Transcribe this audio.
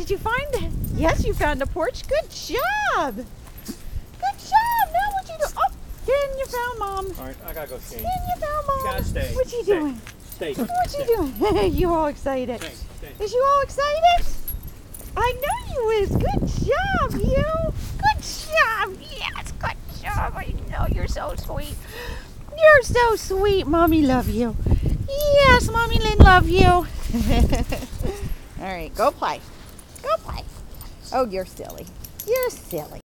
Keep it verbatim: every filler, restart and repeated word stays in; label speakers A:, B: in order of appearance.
A: Did you find it? Yes, you found a porch. Good job. Good job. Now what you do? Oh, Ken, you found Mom.
B: All right, I gotta go change.
A: Ken, you found Mom.
B: You gotta stay.
A: What you
B: Stay.
A: doing?
B: Stay.
A: What
B: Stay.
A: you doing? You all excited?
B: Stay. Stay.
A: Is you all excited? I know you is. Good job, you. Good job. Yes, good job. I know you're so sweet. You're so sweet. Mommy love you. Yes, Mommy Lynn love you. All right, go play. Go play. Oh, you're silly. You're silly.